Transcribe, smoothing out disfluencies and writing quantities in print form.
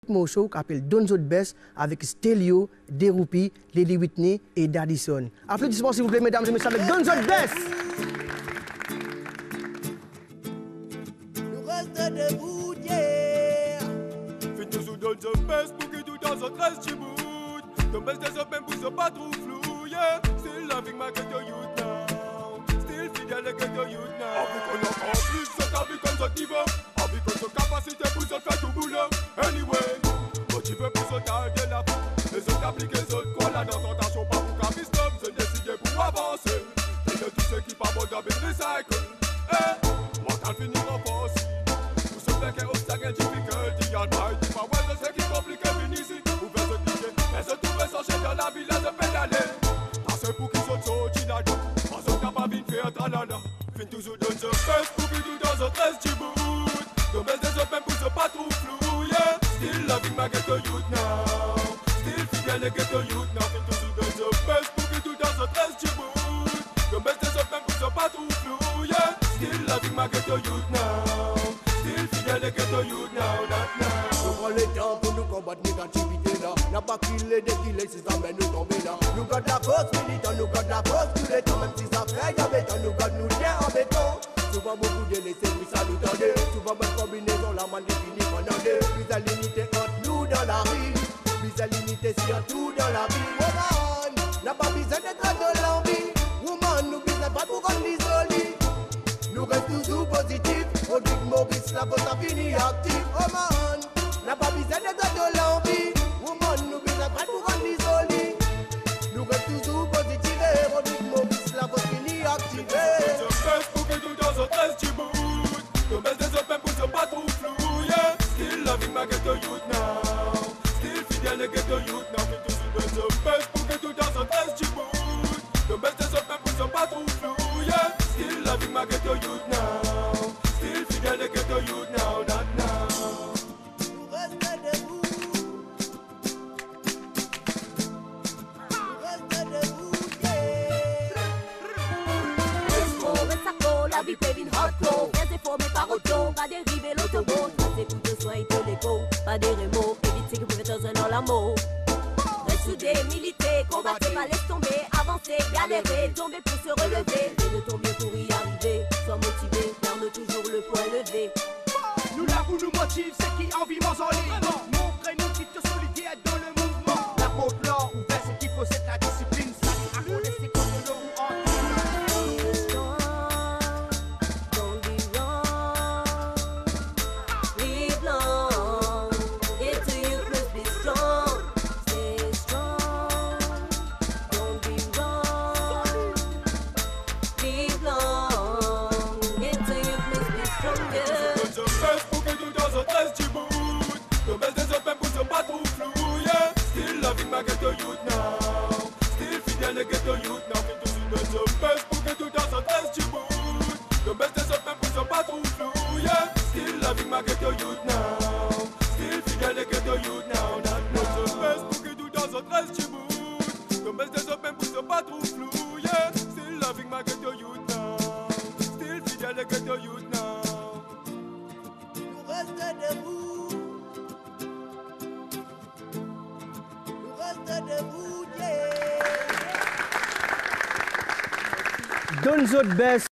Ritmo Show qui s'appelle Donzo the Best avec Stelio, Derupi, Lily Whitney et Daddison. Applaudissements s'il vous plaît, mesdames et messieurs, avec Donzo the Best. Nous restons debout, yeah. Fais toujours Donzo the Best pour que tout dans un 13 chibout. Ton best des autres même pour ce pas trop flou, yeah. Still loving my ghetto youth now. Still fidèle et ghetto youth now. Envie qu'on encore plus, ce qu'a vu comme ce niveau. Envie qu'on se capacité pour se faire tout boulot. Anyway, motivé pour se taille de la vie. Les autres appliquent les autres quoi là dans tentation pas pour qu'à stop. Se décider pour avancer. Et de tous ceux qui pas bon dans le recycle. Eh, mental finir en force. Pour se faire qu'un obstacle difficulty. Y'all might be pas well de ce qui complique fini ici. Ouvert se cliquer, mais se trouver sans chef dans la ville de pédaler. Parce pour qu'ils sont sortis là-dedans. Pas se capable de faire tralala. Fin toujours dans ce best pour qu'ils tout dans un 13 chibout. The best des autres même pour ce pas trop flou, yeah. Still loving my ghetto youth now. Still fidèle et ghetto youth now. Fin toujours dans ce best pour qu'ils tout dans un 13 chibout. The best des autres même pour ce pas trop flou, yeah. Still loving my ghetto youth now. Still fidèle et ghetto youth now, not now. Nous prenons le temps pour nous combattre négativité là. N'a pas killé, dékillé, si ça mène nous tomber là. Nous gardons la cause militant, nous gardons la cause tous les temps. Même si ça fait en béton, nous gardons nous liens en béton. Souvent beaucoup de laisser, oui ça nous tendait. Souvent bonne combinaison, la man définit pendant deux. Plus à l'unité entre nous dans la rue. Plus à l'unité surtout dans la vie. Woman, n'a pas besoin d'être de l'envie. Woman, nous besoin pas pour rendre l'isolé. Nous restons toujours positifs. Rodrigue Maurice, la voix a fini active. Woman, n'a pas besoin d'être de l'envie. Woman, nous besoin pas pour rendre l'isolé. Nous restons toujours positifs. Rodrigue Maurice, la voix fini active. So 13 chibout. The best des autres même pour ce pas trop flou, yeah. Still loving my ghetto youth now. Still fidèle et ghetto youth now. Fin toujours dans the best pour que tout dans ce 13 chibout. The best des autres même pour ce pas trop flou, yeah. Still loving my ghetto youth now. Still fidèle et ghetto youth now, not now. Nous restons debout. Nous restons debout, yeah. La vie fait une hardcore. Fais efforts mais par auto. Pas dériver l'autobot. C'est tout de soin et de l'écho. Pas des remords. Éviter que vous faites un dans l'amour. Reste soudé, militer, combattre, pas laisse tomber. Avancer, galérer, tomber pour se relever. Et de ton mieux pour y arriver. Sois motivé, garde toujours le point levé. Nous là où nous motive, c'est qui en vivant en ligne. Montrez-nous qui te solidité dans le mouvement. La peau blanc, ouvert, c'est qui possède la discipline. Ça à connaître comme de l'eau ou en my ghetto youth now. Still fidèle et ghetto youth now. Fin toujours dans the best pour que tout dans ce 13 chibout. The best des autres même pour ce pas trop flou, yeah. Still loving my ghetto youth now. Still fidèle et ghetto youth now, not now. The best pour que tout dans ce 13 chibout. The best des autres même pour ce pas trop flou, yeah. Still loving my ghetto youth now. Still fidèle et ghetto youth now. Nous restons debout. Donzo the Best.